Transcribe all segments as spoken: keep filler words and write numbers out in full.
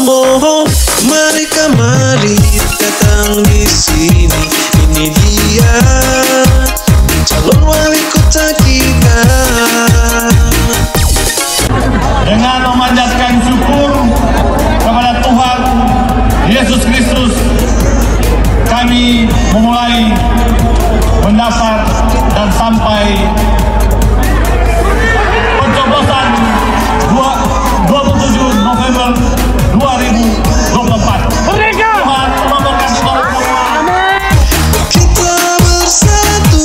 Tomohon, mereka mari datang di sini. Ini dia calon wali kota kita. Dengan memanjatkan syukur kepada Tuhan Yesus Kristus, kami memulai mendaftar dan sampai pencoblosan dua puluh tujuh November dua ribu dua puluh empat. Tuhan memberkati kita semua. Kita bersatu,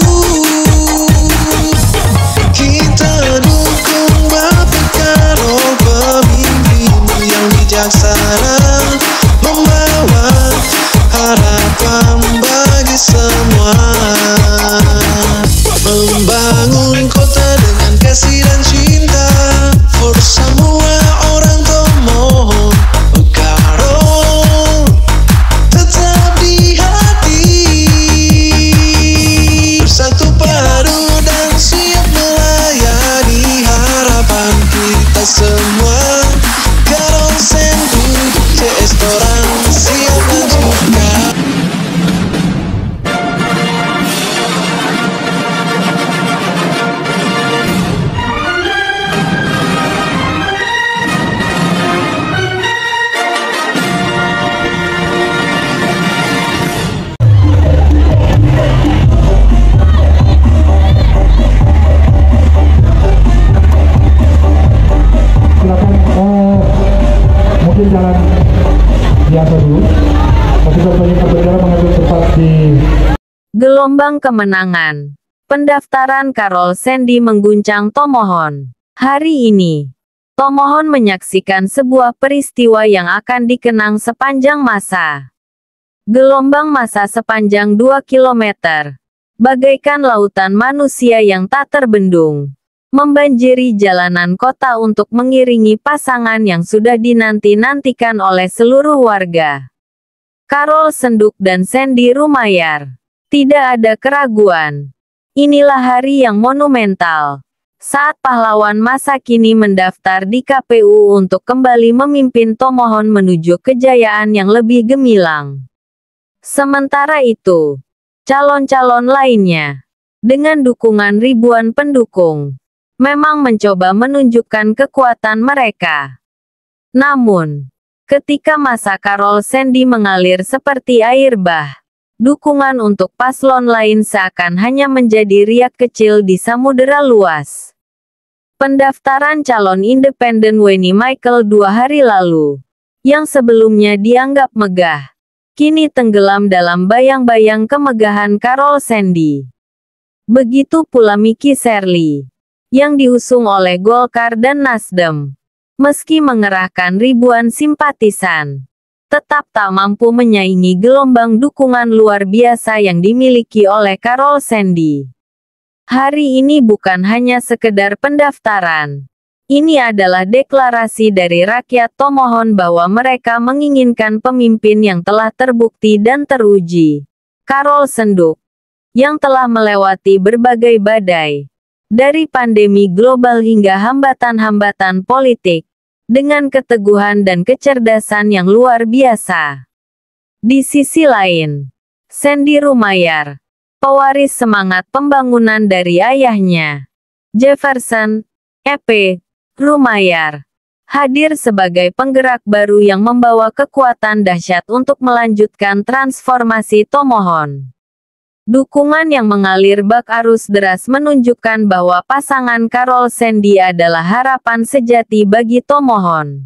kita dukung Bapak Karol, pemimpin yang bijaksana, membawa harapan bagi semua, membangun kota dengan kasih dan cinta. For semua orang Tomohon, Karol tetap di hati, bersatu padu dan siap melayani harapan kita semua. Karol Sendu, C S Torang siap lanjutkan. Silakan, eh, mungkin jalan biasa dulu. Petugas penyekat bendera mengambil tempat di Gelombang kemenangan. Pendaftaran Karol Sendy mengguncang Tomohon. Hari ini, Tomohon menyaksikan sebuah peristiwa yang akan dikenang sepanjang masa. Gelombang massa sepanjang dua kilometer, bagaikan lautan manusia yang tak terbendung, membanjiri jalanan kota untuk mengiringi pasangan yang sudah dinanti-nantikan oleh seluruh warga. Karol Senduk dan Sendy Rumayar. Tidak ada keraguan. Inilah hari yang monumental, saat pahlawan masa kini mendaftar di K P U untuk kembali memimpin Tomohon menuju kejayaan yang lebih gemilang. Sementara itu, calon-calon lainnya, dengan dukungan ribuan pendukung, memang mencoba menunjukkan kekuatan mereka. Namun, ketika masa Karol Sendy mengalir seperti air bah, dukungan untuk paslon lain seakan hanya menjadi riak kecil di samudera luas. Pendaftaran calon independen Weni Michael dua hari lalu, yang sebelumnya dianggap megah, kini tenggelam dalam bayang-bayang kemegahan Karol Sendy. Begitu pula Miki Serly, yang diusung oleh Golkar dan Nasdem. Meski mengerahkan ribuan simpatisan, tetap tak mampu menyaingi gelombang dukungan luar biasa yang dimiliki oleh Karol Sendy. Hari ini bukan hanya sekedar pendaftaran. Ini adalah deklarasi dari rakyat Tomohon bahwa mereka menginginkan pemimpin yang telah terbukti dan teruji. Karol Senduk, yang telah melewati berbagai badai, dari pandemi global hingga hambatan-hambatan politik, dengan keteguhan dan kecerdasan yang luar biasa. Di sisi lain, Sendy Rumayar, pewaris semangat pembangunan dari ayahnya, Jefferson E P Rumayar, hadir sebagai penggerak baru yang membawa kekuatan dahsyat untuk melanjutkan transformasi Tomohon. Dukungan yang mengalir bak arus deras menunjukkan bahwa pasangan Karol Sendy adalah harapan sejati bagi Tomohon.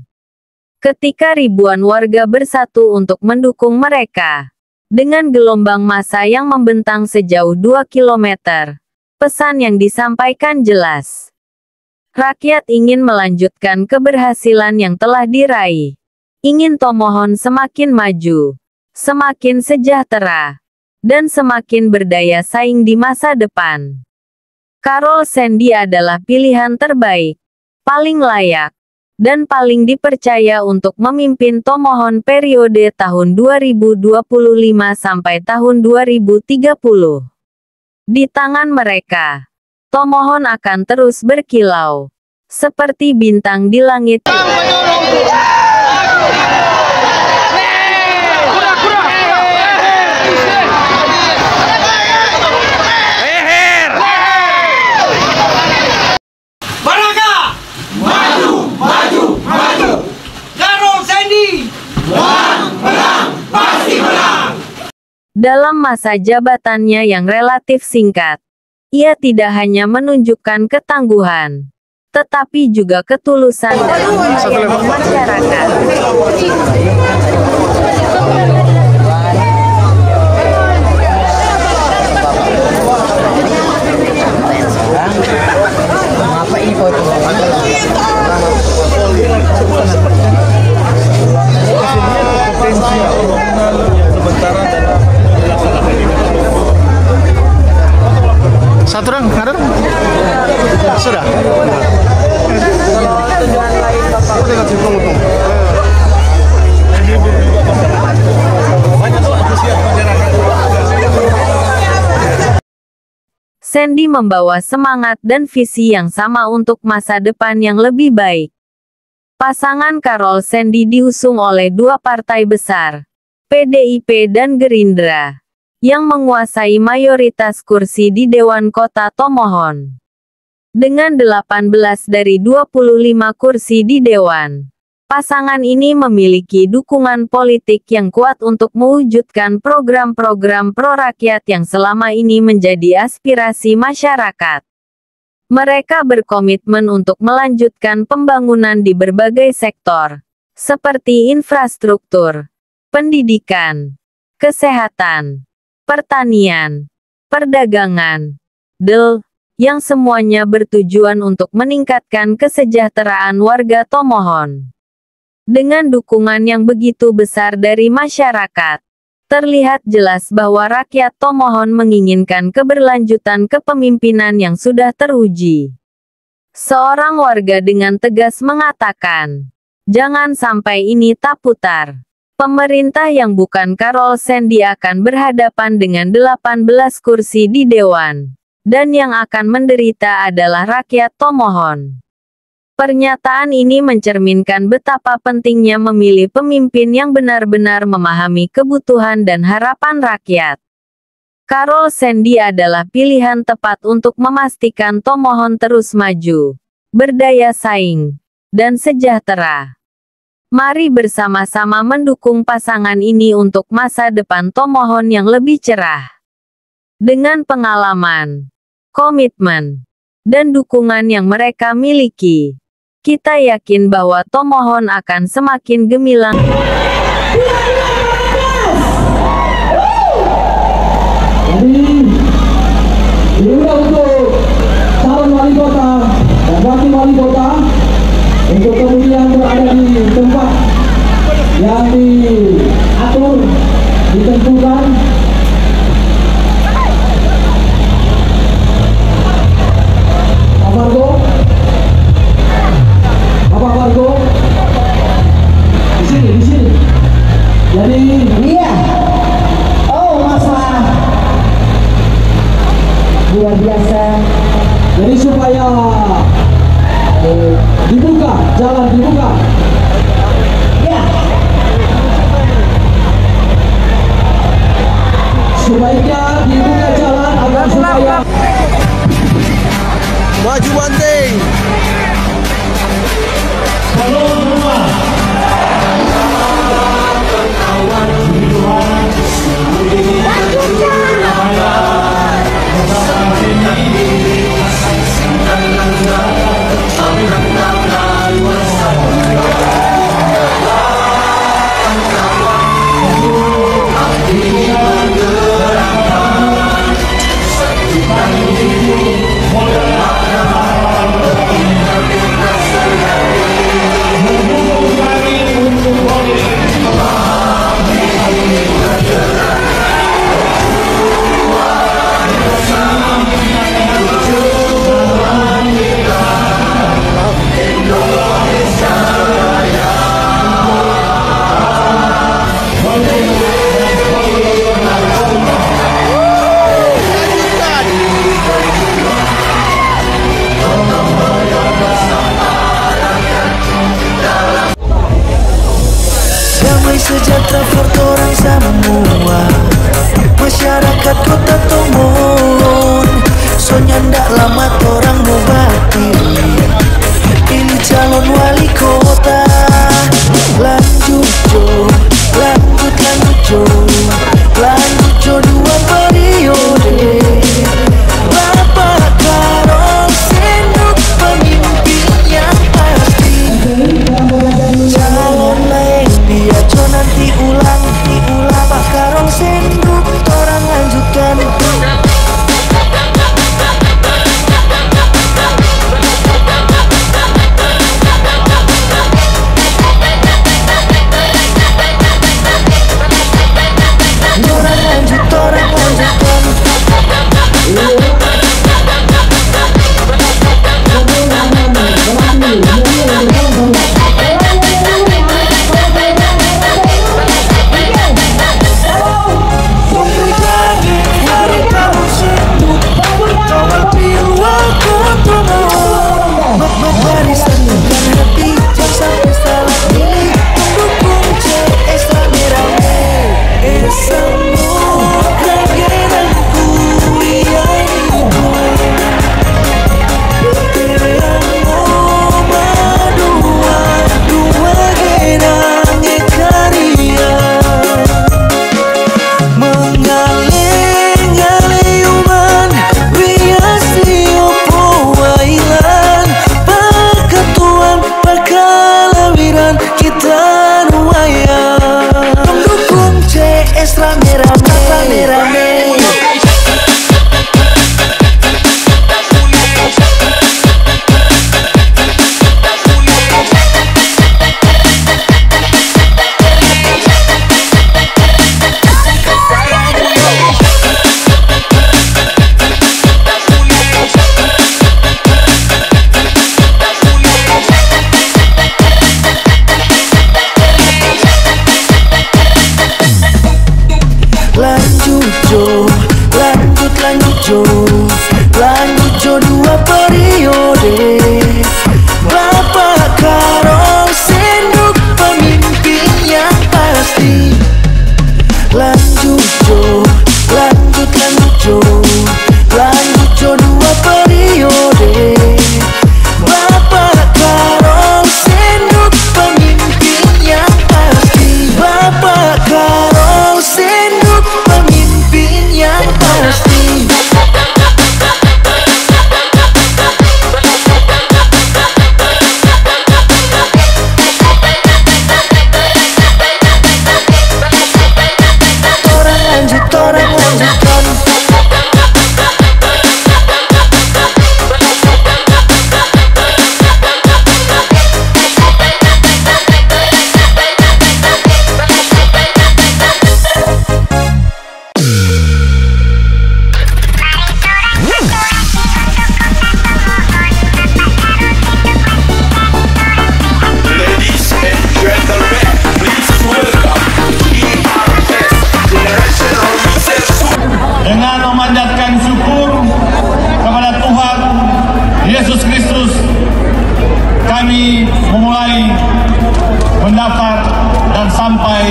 Ketika ribuan warga bersatu untuk mendukung mereka, dengan gelombang massa yang membentang sejauh dua kilometer, pesan yang disampaikan jelas. Rakyat ingin melanjutkan keberhasilan yang telah diraih. Ingin Tomohon semakin maju, semakin sejahtera, dan semakin berdaya saing di masa depan. Karol Sendy adalah pilihan terbaik, paling layak, dan paling dipercaya untuk memimpin Tomohon periode tahun dua ribu dua puluh lima sampai tahun dua ribu tiga puluh. Di tangan mereka, Tomohon akan terus berkilau, seperti bintang di langit. Dalam masa jabatannya yang relatif singkat, ia tidak hanya menunjukkan ketangguhan, tetapi juga ketulusan dalam melayani masyarakat. Satu orang, ada? Sudah. Sandy membawa semangat dan visi yang sama untuk masa depan yang lebih baik. Pasangan Carol Sandy diusung oleh dua partai besar, P D I P dan Gerindra, yang menguasai mayoritas kursi di Dewan Kota Tomohon. Dengan delapan belas dari dua puluh lima kursi di Dewan, pasangan ini memiliki dukungan politik yang kuat untuk mewujudkan program-program pro-rakyat yang selama ini menjadi aspirasi masyarakat. Mereka berkomitmen untuk melanjutkan pembangunan di berbagai sektor, seperti infrastruktur, pendidikan, kesehatan, pertanian, perdagangan, D L, yang semuanya bertujuan untuk meningkatkan kesejahteraan warga Tomohon. Dengan dukungan yang begitu besar dari masyarakat, terlihat jelas bahwa rakyat Tomohon menginginkan keberlanjutan kepemimpinan yang sudah teruji. Seorang warga dengan tegas mengatakan, "Jangan sampai ini tak putar." Pemerintah yang bukan Carol Sandy akan berhadapan dengan delapan belas kursi di Dewan, dan yang akan menderita adalah rakyat Tomohon. Pernyataan ini mencerminkan betapa pentingnya memilih pemimpin yang benar-benar memahami kebutuhan dan harapan rakyat. Carol Sandy adalah pilihan tepat untuk memastikan Tomohon terus maju, berdaya saing, dan sejahtera. Mari bersama-sama mendukung pasangan ini untuk masa depan Tomohon yang lebih cerah. Dengan pengalaman, komitmen, dan dukungan yang mereka miliki, kita yakin bahwa Tomohon akan semakin gemilang. Jadi, diundang untuk calon wali kota dan wakil wali kota untuk kemudian berada di tempat yang diatur, ditentukan. Pak Margo, Bapak Margo, di sini, di sini. Jadi, iya. Oh, masalah luar biasa. Jadi supaya eh, dibuka, jalan dibuka. Ya. Sebaiknya dibuka jalan agar supaya Maju banting. Sejahtera for orang semua, masyarakat kota Tomohon. Soalnya ndak lama orang mau batin pilih calon wali kota. Lanjut jo, lanjut lanjut jo, lanjut jo,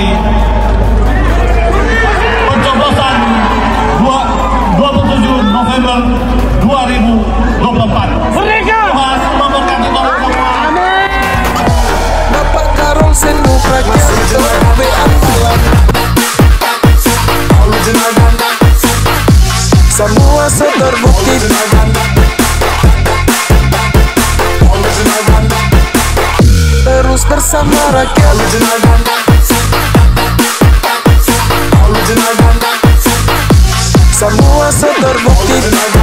pencoblosan dua puluh tujuh November dua ribu dua puluh empat. Tuhan memberkati kita semua. Bapak Karol Senduk rakyat P andalan. Semua terbukti. Terus bersama rakyat. Semua terbukti.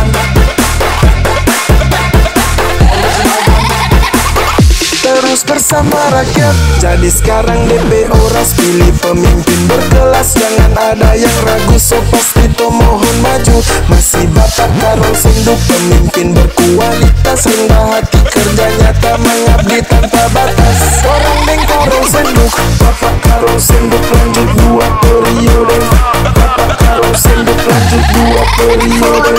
Terus bersama rakyat. Jadi sekarang D P Oras pilih pemimpin berkelas. Jangan ada yang ragu, so pasti to mohon maju. Masih Bapak Karol Senduk, pemimpin berkualitas, rendah hati, kerja nyata, mengabdi tanpa batas. Orang Deng Karol Senduk, Bapak Karol Senduk lanjut dua periode. Bapak Karol Senduk lanjut dua periode.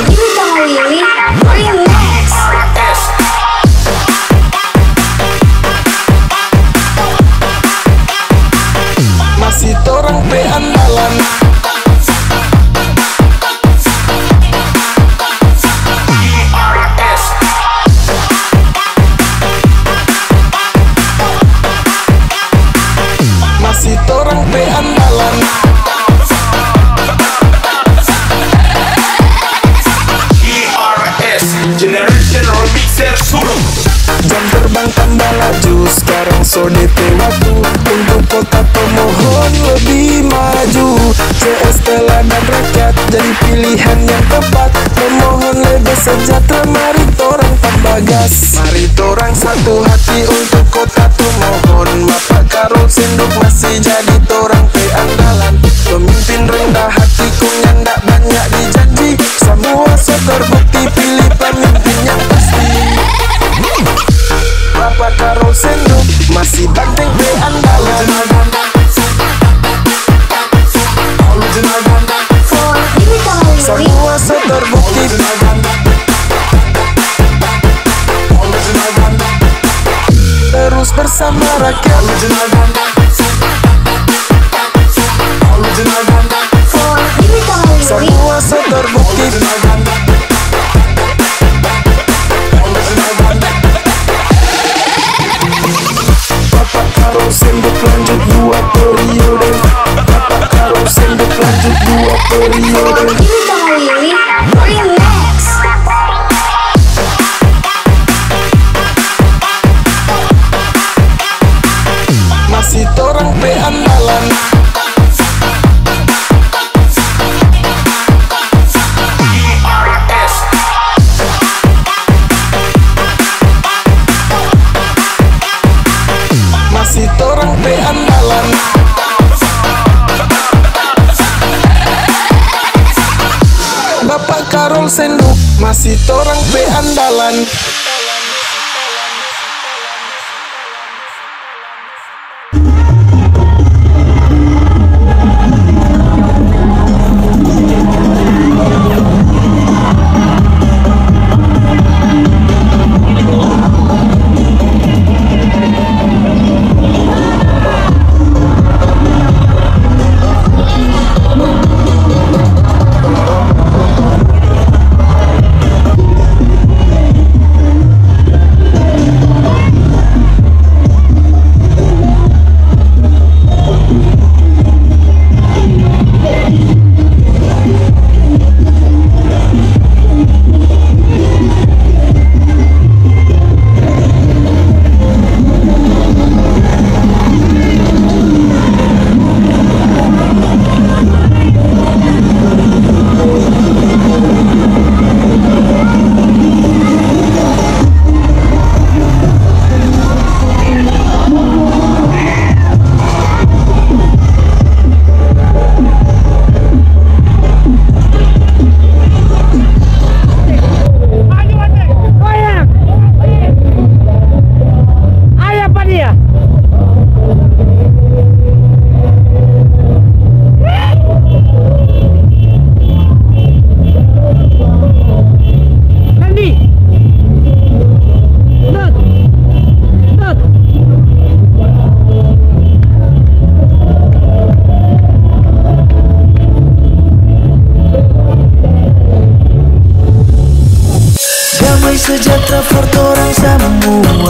Masih torang P andalan. Masih torang P andalan. Generation Mixer Solo. Jam terbang tambah laju, sekarang so D P waktu. Untuk kota pemohon lebih maju. C S teladan rakyat jadi pilihan yang tepat. Pemohon lebih sejahtera, mari torang tambah gas. Mari torang satu hati untuk kota pemohon. Bapak Karol Senduk masih jadi torang P andalan. Pemimpin rendah hati, kunya ndak banyak dijanji. Semua so terbukti, pilih pemimpin yang pasti. Bapak Karol Senduk masih banteng P andalan. Semua so terbukti. Terus bersama rakyat. Semua so terbukti. Bapak Karol Senduk lanjut dua periode. Bapak Karol Senduk lanjut dua periode. Masih torang P andalan. Masih torang P andalan. Bapak Karol Senduk masih torang P andalan.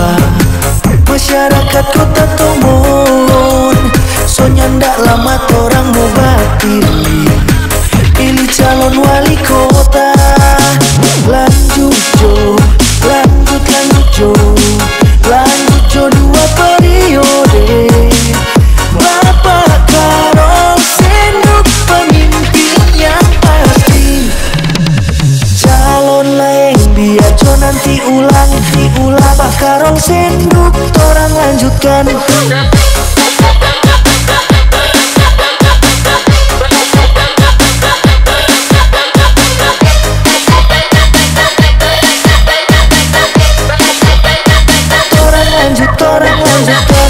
semua masyarakat kota Tomon. Soalnya ndak lama orang mau pilih pilih calon wali kota. Lanjut jo, lanjut lanjut jo, lanjut jo dua periode. Bapak Karol Senduk pemimpin yang pasti. Calon lain biar jo nanti ulang diulang. Pak Karol Senduk orang lanjutkan. Orang lanjutkan.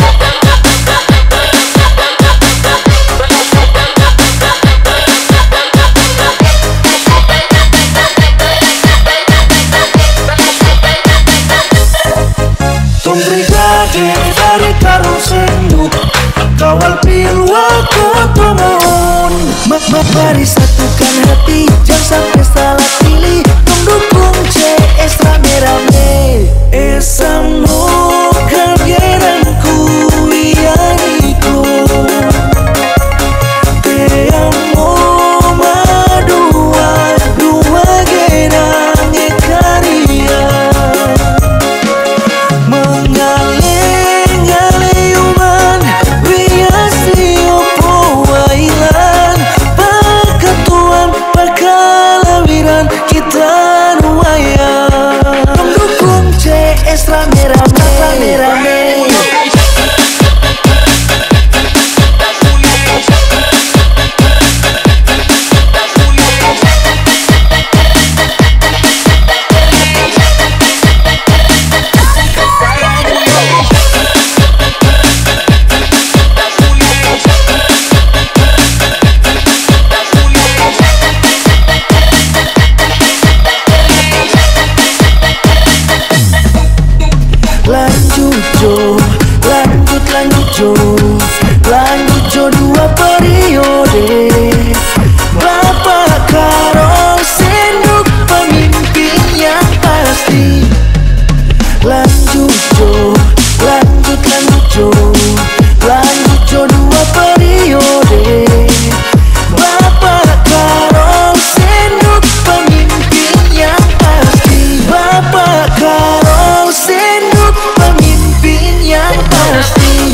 Tung brigade dari Karol Senduk, kawal pilwaka Tomon. Mari satukan hati, jangan sampai salah pilih. Tung dukung C S rame-rame. Esamo kalianku yang ikut. Te amo madua dua genang ekaria. Mengaleng-aleng uman biasi opo wailan. Pakatuan pakalawiran kita nuaya. Mendukung C S rame-rame rame-rame. Lanjut jo, lanjut lanjut jo, lanjut jo dua periode. Bapak Karol Senduk pemimpin yang pasti. Lanjut jo, lanjut lanjut jo, lanjut jo dua periode. Bapak Karol Senduk pemimpin yang pasti. Bapak Karol Senduk pemimpin yang pasti.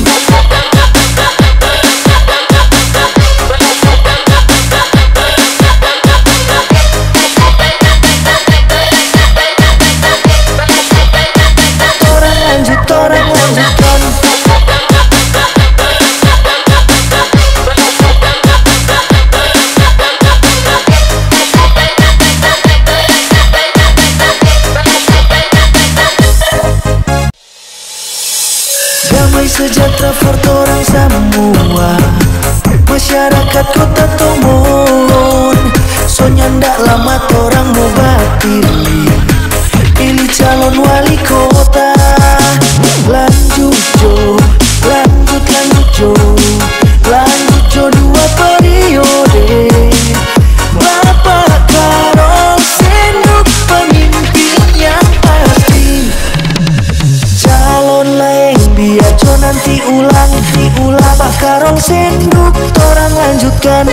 Orang lanjut, orang lanjutkan. Damai sejahtera for orang semua masyarakat kota Tomon. Soalnya ndak lama orang mau pilih pilih calon wali kota. Lanjut jo, lanjut lanjut jo, lanjut jo dua periode. Bapak Karol Senduk pemimpin yang pasti. Calon lain biar jo nanti ulang diulang. Pak Karol Senduk orang lanjutkan.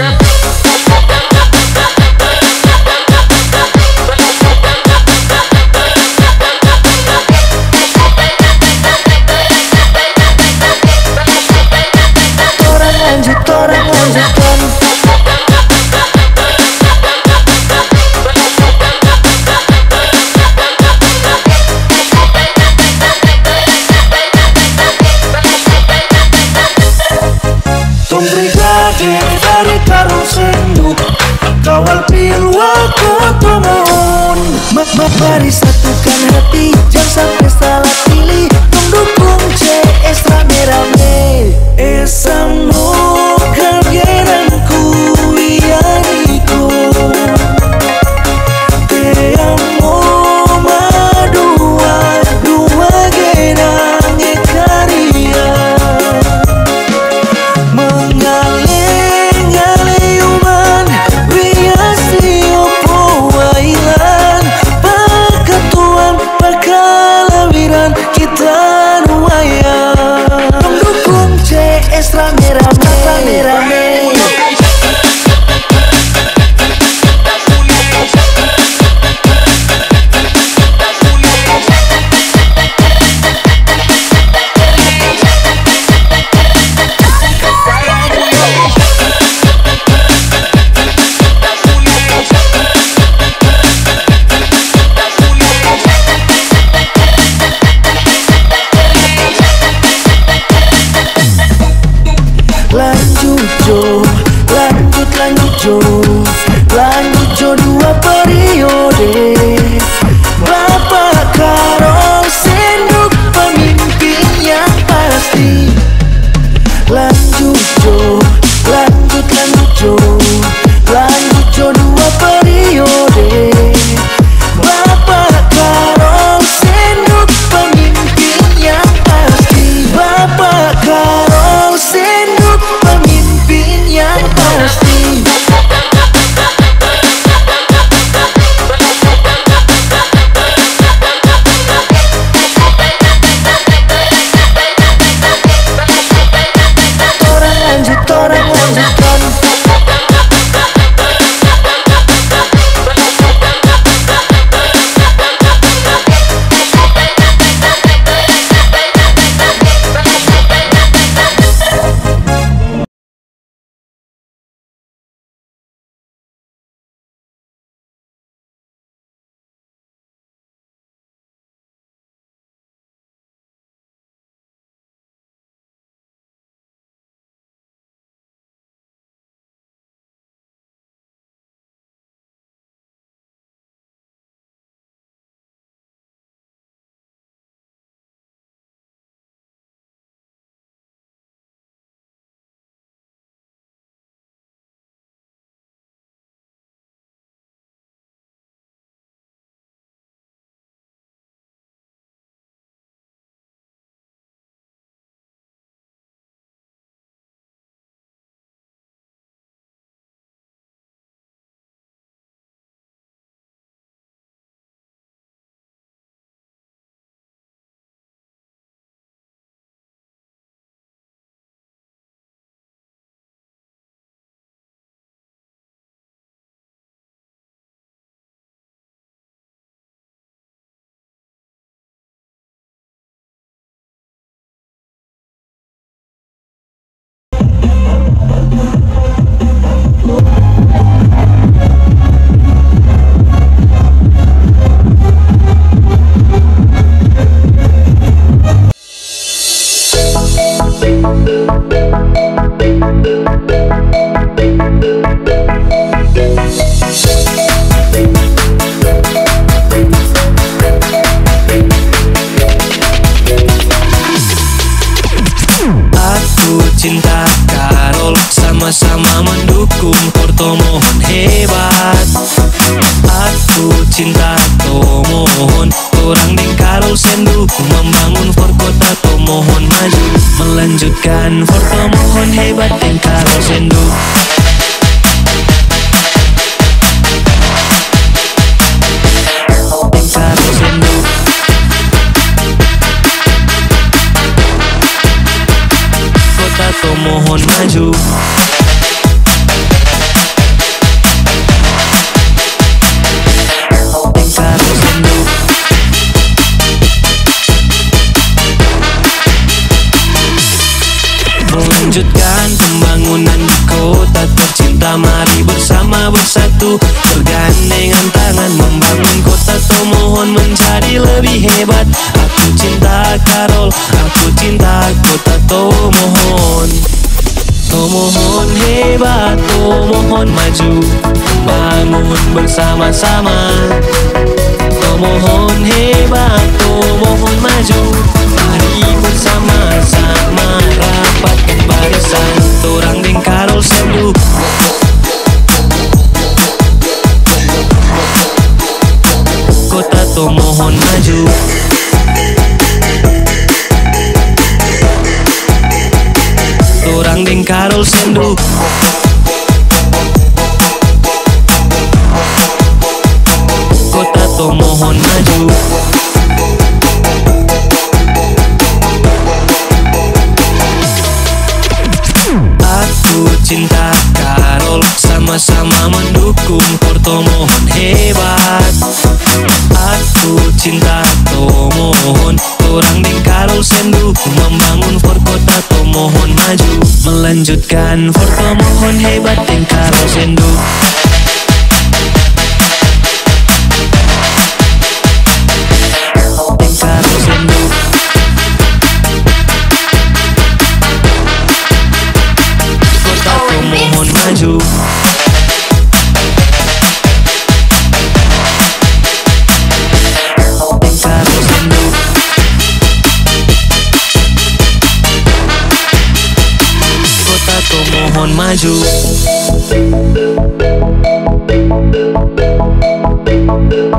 Orang lanjut, orang lanjutkan. Tung brigade dari Karol Senduk, kawal pilwaka Tomon. Mari satukan hati, jangan sampai salah pilih. Tung dukung C S rame-rame. Esamo kalianku yang ikut. Te amo madua dua genang ekaria. Mengaleng-aleng uman biasi opo wailan. Pakatuan pakalawiran Lanjut Jo, lanjut lanjut Jo, lanjut Jo dua periode. Bapak Karol Senduk pemimpin yang pasti. Lanjut Jo, lanjut lanjut Jo, lanjut Jo dua periode. Bapak Karol Senduk pemimpin yang pasti. Bapak Karol Senduk pemimpin yang pasti. Orang lanjut, orang lanjutkan. Cinta Karol sama-sama mendukung Porto mohon hebat. Aku cinta Tomohon, orang ding Karol Senduk membangun for kota Tomohon maju. Melanjutkan Porto mohon hebat ding Karol Senduk. Ding Karol Senduk. Tomohon maju. Ding Karol Senduk. Melanjutkan pembangunan di kota tercinta. Mari bersama bersatu bergandengan tangan membangun kota Tomohon menjadi lebih hebat. Aku cinta Karol, aku cinta kota Tomohon. Tomohon hebat, Tomohon maju, bangun bersama-sama. Tomohon hebat, Tomohon maju, mari bersama-sama rapatkan barisan. Torang ding Karol Senduk. Kota Tomohon maju. Torang ding Karol Senduk. Kota Tomohon maju. Aku cinta Karol sama-sama mendukung Porto mohon hebat. Aku cinta Tomohon, orang ding Karol Senduk membangun for kota Tomohon maju. Melanjutkan for Tomohon hebat ding Karol Senduk. Ding Karol Senduk. maju. Lingkaran sendu, kota Tomohon maju.